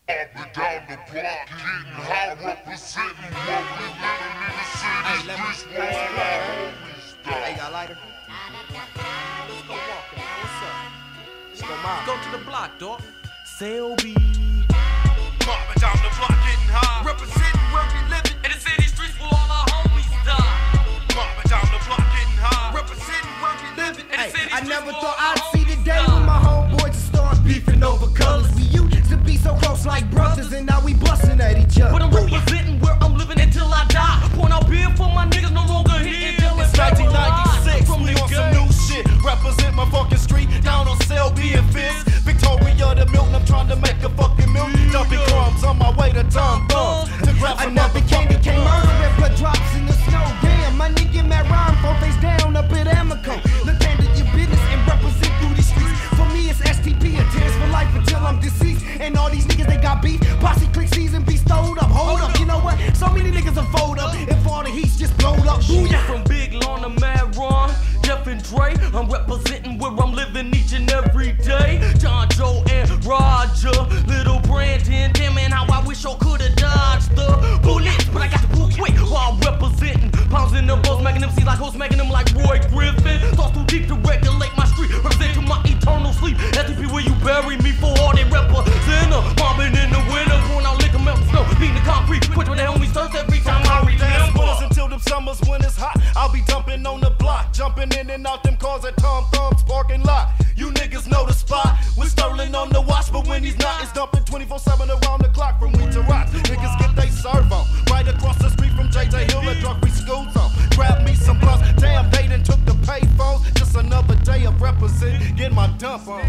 Up and down the block, getting high, representing what we living in the city. Hey, let me Streets where all our homies Hey, die. got a lighter? Let's go walking, man. What's up? Let's go mob. Go to the block, dog. Selby. Mobbing down the block, getting high. Representing where we living in the city streets where all our homies die. Mobbing down the block, getting high. Representing where we living in the Hey, city I streets never where thought all I'd our see the homies day die. when my homeboys would start beefing over colors. We used to be so close like brothers, and now we busting at each other. But I'm representing where I'm living until I die. Point out beer for my niggas no longer here. It's 1996, we on some new shit. Represent my fucking street, down on Selby and Fist. Victoria the Milton, I'm trying to make a fucking million. Dumping crumbs on my way to Tom Thumbs. To grab some Another candy cane murder and blood drops in the snow. Damn, my nigga Matt Rhyme, 4 face down up at Amico. Look handle your business and represent through these streets. For me, it's STP, a tears for life until I'm deceased. And all these niggas, they got beef. Posse click season be stowed up. Hold up, you know what? So many niggas will fold up. If all the heat's just blowed up. Booyah! From Big Lawn to Mad Ron, Jeff and Dre, I'm representing where I'm living each and every day. John, Joe, and Roger, Little Brandon, damn man, how I wish I could've dodged the bullets, but I got the bull quick while I'm representing. Pounds in the buzz, making them see like hoes, making them like Roy Griffin. Thoughts too deep to regulate my street, representing my eternal sleep. STP where you bury me for all they represent. Mobbing in the winter, pouring out liquor, melting snow, beating the concrete, quit with the homies thirst every time I dance remember. winners until them summers when it's hot. I'll be dumping on the block, jumping in and out them cars at Tom Thumb's parking lot. You niggas know the spot. With Sterling on the watch, but when he's not, it's dumping 24/7 around the clock from weed to rock. Niggas get they serve on. Right across the street from JJ Hill at Drug Free School Zone. Grab me some blunts. Damn, they done took the payphones. Just another day of represent, get my dump on.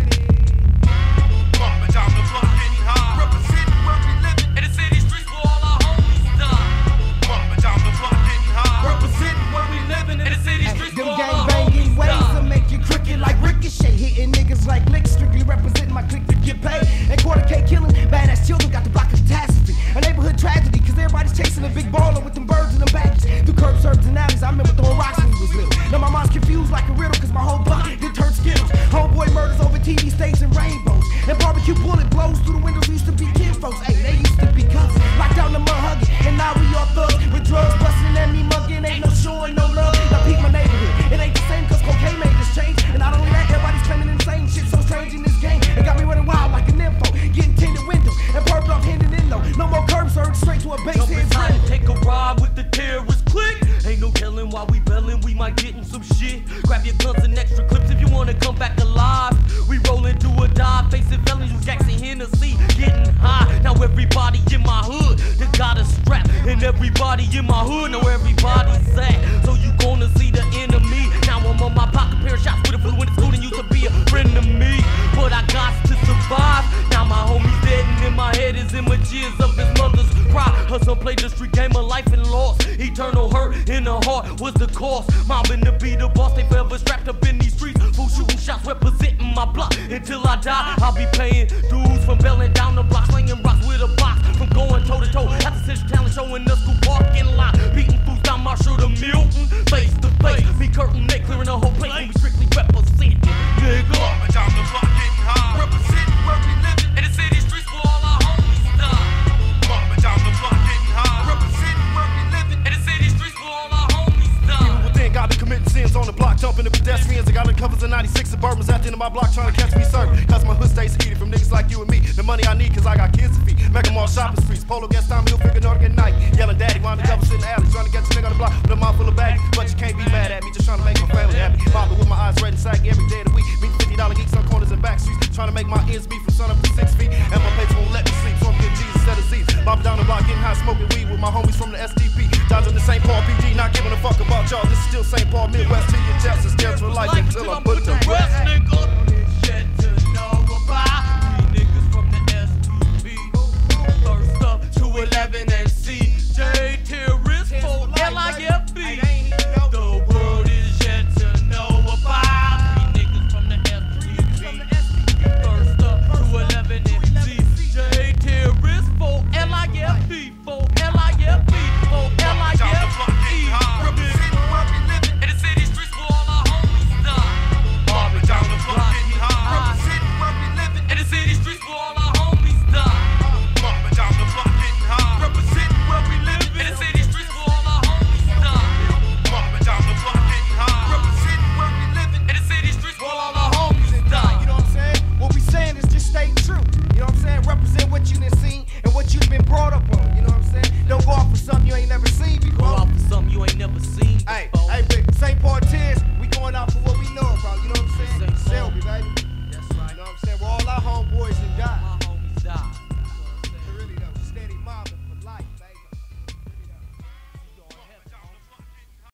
Mobbing down the block, getting high. Representing where we living in the city streets where all our homies die. Mobbing down the block, getting high. Representing where we living in the city streets Them where all gang our banging homies ways die. to make you crooked like Ricochet. Hitting niggas like licks, strictly representing my clique to get paid. And quarter K killing, badass children got the block of catastrophe. A neighborhood tragedy, cause everybody's chasing a big baller with them birds and them baggies. Through curb serves and alleys, I remember throwing rocks when we was little. Now my mind's confused like a riddle, cause my whole block did turn Skittles. Homeboy murders over TV states and rainbows. And barbecue bullet blows through the windows, we used to be kid folks. Hey, they used to be cousins. Locked down the mud hugging, and now we all thugs. With drugs busting at me mugging, ain't no showing no love. Now peep my neighborhood, it ain't the same cause cocaine made this change. And not only that, everybody's claiming insane shit so strange in this game. It got me running wild like an info, getting tinted windows and perked off handing in low. No more curb surge, straight to a base Jump head inside trend. and take a ride with the terrorist clique. Ain't no telling why we bellin', we might get in some shit. Grab your guns and extra clips if you wanna come back alive. We rollin' do or die, facing felons with Jackson Hennessy, getting high. Now everybody in my hood, they got a strap. And everybody in my hood know everybody's at. So you gonna see the enemy. Now I'm on my pocket, pair of shots with a blue when it's cool and used to be a friend of me. But I got to survive. Now my homie's dead and in my head is images of his mother's cry. Her son played the street game of life and loss. Eternal hurt in the heart was the cost. Mobbing to be the boss, they forever strapped up in these streets. Full shooting shots representing my block. Until I die, I'll be paying dues from belling down the block, slinging rocks with a box. From going toe to toe at the Central Talent Show in the school parking lot. Beating fools down Marshall to Milton, face to face. Me curtain neck clearing the whole place. We strictly represent, nigga. Mobbing down the block, getting high. Representing where we living in the city streets where all our homies die. Mobbing down the block, getting high. Representing where we living in the city streets where all our homies die. People would think I've been committing sins on the block, jumping the pedestrians. I got the covers of 96 Suburbans at the end of my block trying to catch me serving. Cause my hood stays heated from niggas like you and me. The money I need cause I got kids to feed. Make them all shopping streets. Polo against Tommy Hilfiger, Nordic at night. Yelling daddy, while the double sit in the alley. Trying to get this nigga on the block with a mouth full of bags. But you can't be mad at me, just trying to make my family happy. Mobbing with my eyes red and sag every day of the week. Meet $50 geeks on corners and back streets. Trying to make my ends meet from sun up to 6 feet. And my mates won't let me sleep, so I'm getting Jesus instead of Z's. Mobbing down the block, getting high, smoking weed with my homies from the SDP. Dodging the St. Paul PG, not giving a fuck about y'all. This is still St. Paul Midwest to your chest. It's just for life until I'm put to rest. Nigga.